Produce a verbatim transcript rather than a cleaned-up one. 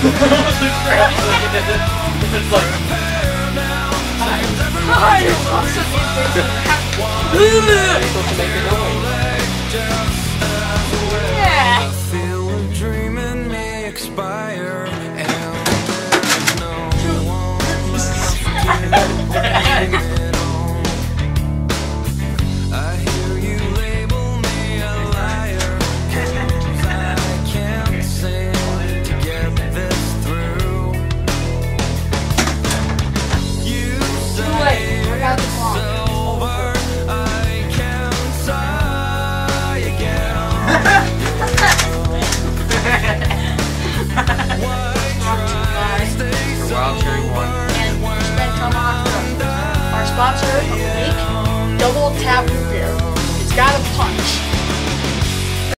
It's like... Hi! You're supposed to make a noise. Yeah! Wild Cherry one. And spend come on our sponsor of the week, Double Tap Root Beer. It's got a punch.